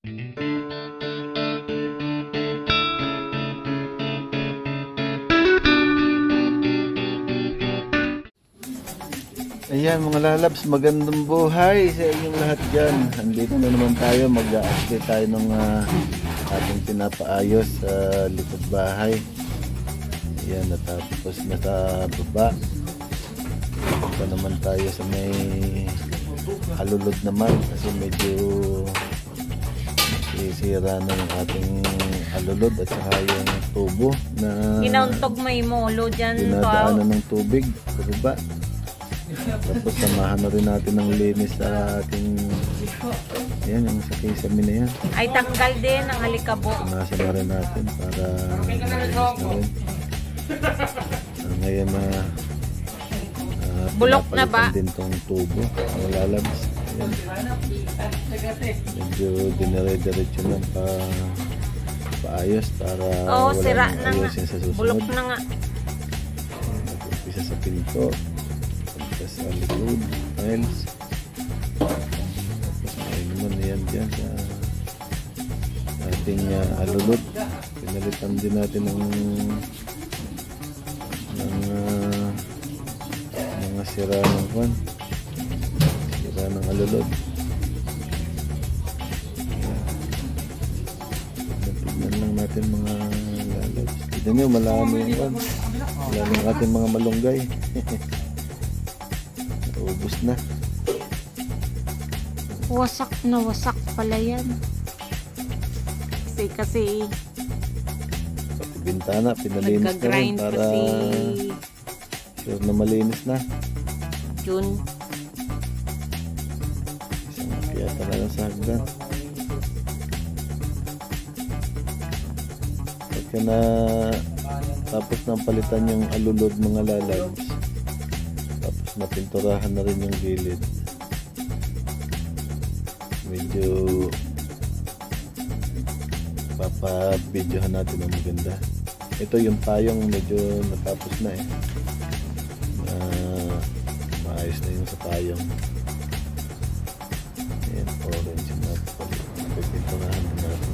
Ayan mga lalabs, magandang buhay sa inyong lahat dyan. Andito na naman tayo, mag-update tayo ng ating pinapaayos sa likod bahay. Ayan, natapos na sa baba. Ito naman tayo sa may alulod naman kasi medyo sisira na yung ating alulod at saka yung tubo na inauntog may molo dyan. Dinadaanan ng tubig sa baba. Tapos samahan na rin natin ng linis sa ating ayan, yung sa kisame na yan ay tanggal din ang alikabok. Punasan na rin natin para malinis na rin. Ngayon na bulok na ba? Din tong tubo ang lalabas. Medyo dinire-diretso lang paayos para sira na nga. Bulok na nga. Nag-umpisa sa pinto, sa likod, tiles. Tapos ayun naman yan dyan sa ating alulod. Pinalitan din natin ng mga sira ng kwan, sira ng alulod. Tignan lang natin mga lalabs. Tignan nyo, malami yung kwan, malami yung ating mga malunggay. Ubus na. Wasak na wasak pala yan. Kasi pati bintana pinalinis na rin para sure na malinis na. June. Isang kiyata na lang sa hagdan. Pagka na tapos nang palitan yung alulod mga lalabs, tapos napinturahan na rin yung gilid, medyo papabidyohan natin ang maganda. Ito yung payong medyo natapos na eh, maayos na yung sa payong. Ayan, orange na pipinturahan na natin.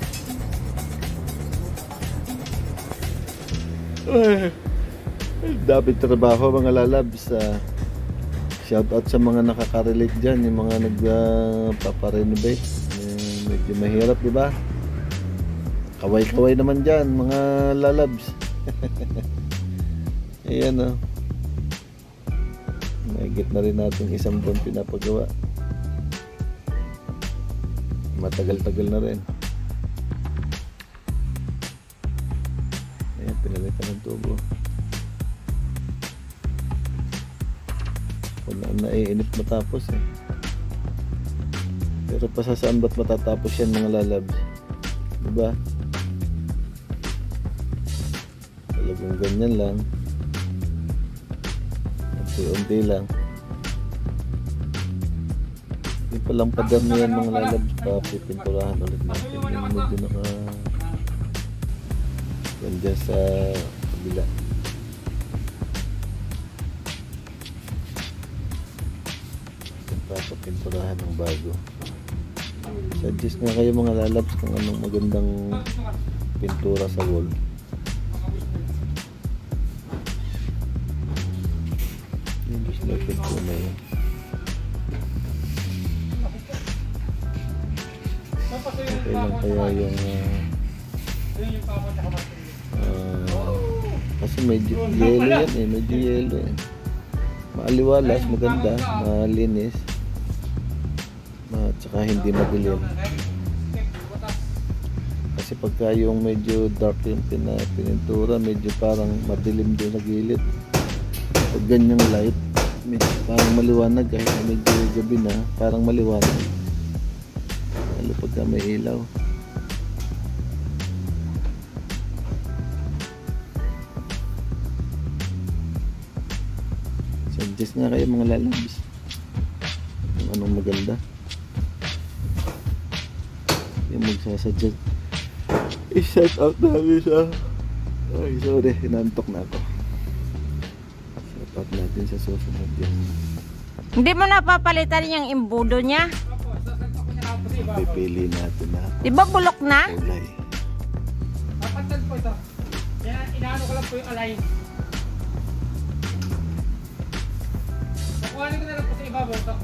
Dapat trabaho mga lalabs. Shout out sa mga nakaka-relate dyan, yung mga nagpaparenovate. Medyo mahirap, di ba? Kaway-kaway naman dyan mga lalabs. Ayan o. Mahigit na rin natin isang buwan pinapagawa. Matagal-tagal na rin. Ayan, pinalitan ng tubo. Naiinip matapos eh. Pero pasasaan ba't matatapos yan mga lalabs, diba? Talagang ganyan lang, unti-unti lang. Hindi pa lang padami yan mga lalabs, papipinturahan ulit natin yung medyo naka ganyan sa kabila. Papinturahan ng bago. Suggest nga kayo mga lalabs kung anong magandang pintura sa wall. Yung gusto na pintura na yun. Okay lang kaya yung kasi medyo yellow yan eh, medyo yellow eh. Maaliwalas, maganda, malinis, at saka hindi madilim. Kasi pagka yung medyo dark yung pinintura, medyo parang madilim din na gilid. Pag ganyang light, medyo parang maliwanag, kahit medyo gabi na, parang maliwanag. Lalo pagka may ilaw. Suggest nga kayo mga lalabs kung anong maganda yung magsasuggest. I-shout out namin sa ay sorry, inantok na ako. Shout out natin sa susunod yung hindi mo napapalitan yung imbudo niya. pipili natin na Di ba bulok na? kulay. Papantad po ito. Yan, inaano ko lang po yung align. Nakuhanin ko na lang po sa ibabaw ito.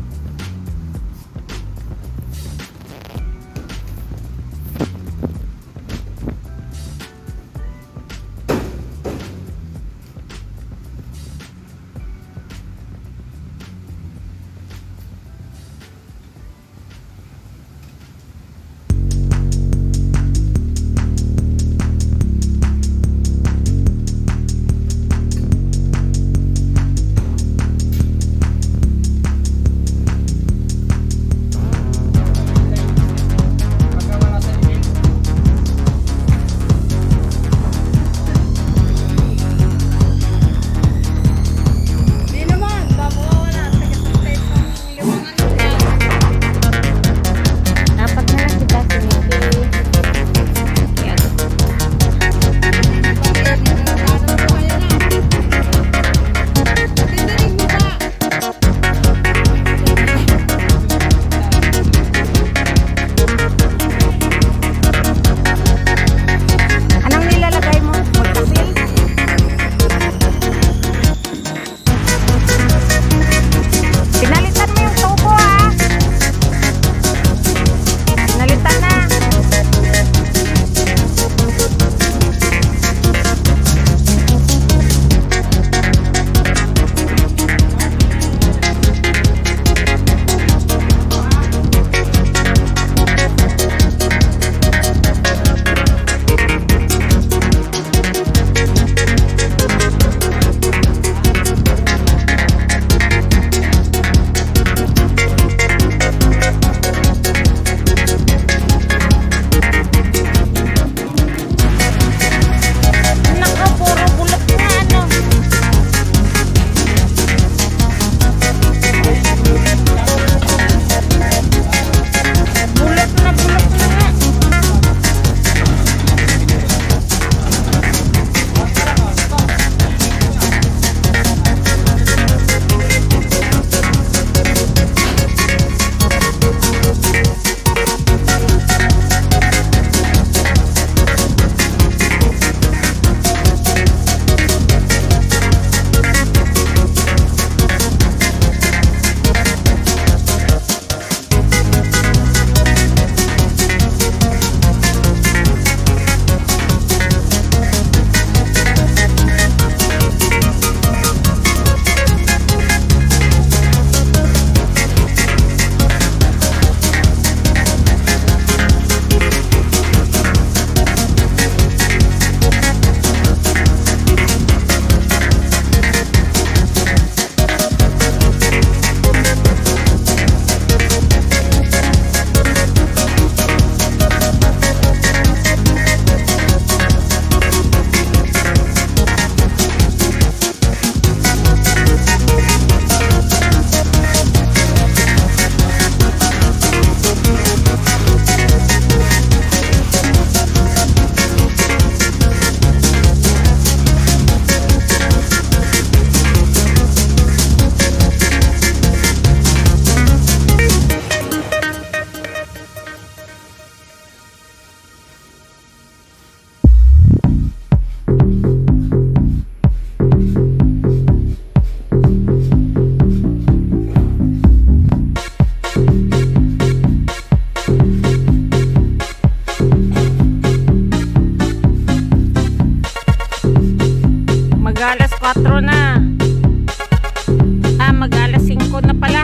Mag-alas 4 na. Mag-alas 5 na pala.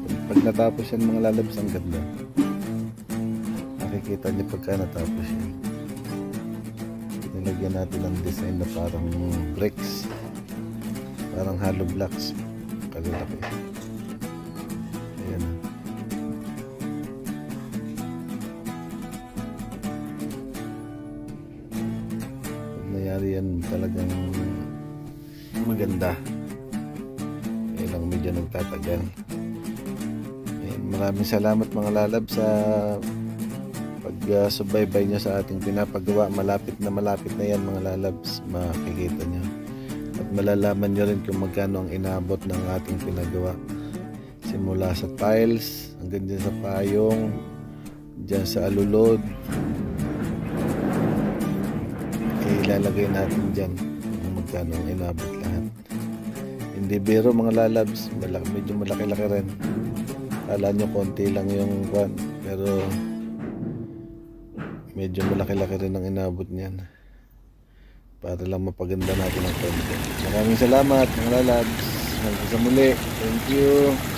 natin. Pag natapos yan mga lalabs, ang ganda. Makikita niyo pagka natapos yan. Nilagyan natin ng design na parang bricks, parang hollow blocks, kalalaki. Ayan. Pag nangyari yan, talagang maganda. Ayan lang, medyo nagtatagal. Ayan, maraming salamat mga lalab sa subaybay nyo sa ating pinapagawa. Malapit na yan mga lalabs, makikita nyo at malalaman nyo rin kung magkano ang inabot ng ating pinagawa, simula sa tiles hanggang dyan sa payong, dyan sa alulod. Ilalagay natin dyan kung magkano ang inabot lahat. Hindi biro mga lalabs, medyo malaki-laki rin. Kala nyo konti lang yung kwan, pero medyo malaki-laki rin ang inabot niyan para lang mapaganda natin ang konti. Maraming salamat mga lalabs. Hanggang sa muli. Thank you.